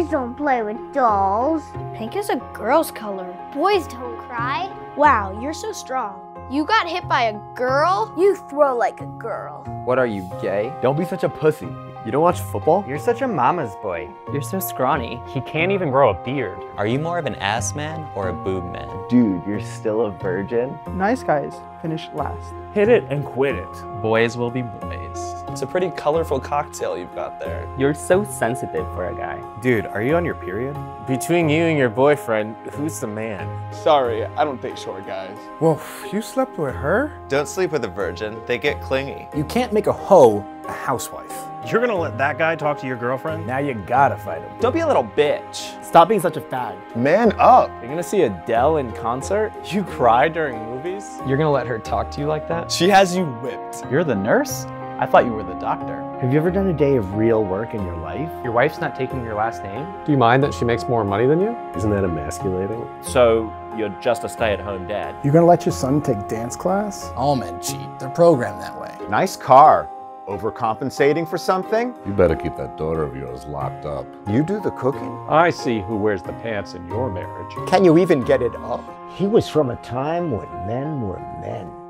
Boys don't play with dolls. Pink is a girl's color. Boys don't cry. Wow, you're so strong. You got hit by a girl? You throw like a girl. What are you, gay? Don't be such a pussy. You don't watch football? You're such a mama's boy. You're so scrawny. He can't even grow a beard. Are you more of an ass man or a boob man? Dude, you're still a virgin? Nice guys finish last. Hit it and quit it. Boys will be boys. It's a pretty colorful cocktail you've got there. You're so sensitive for a guy. Dude, are you on your period? Between you and your boyfriend, who's the man? Sorry, I don't date short guys. Whoa, you slept with her? Don't sleep with a virgin. They get clingy. You can't make a hoe a housewife. You're gonna let that guy talk to your girlfriend? Now you gotta fight him. Don't be a little bitch. Stop being such a fag. Man up! You're gonna see Adele in concert? You cry during movies? You're gonna let her talk to you like that? She has you whipped. You're the nurse? I thought you were the doctor. Have you ever done a day of real work in your life? Your wife's not taking your last name? Do you mind that she makes more money than you? Isn't that emasculating? So, you're just a stay-at-home dad? You gonna let your son take dance class? All men cheat. They're programmed that way. Nice car. Overcompensating for something? You better keep that daughter of yours locked up. You do the cooking? I see who wears the pants in your marriage. Can you even get it up? He was from a time when men were men.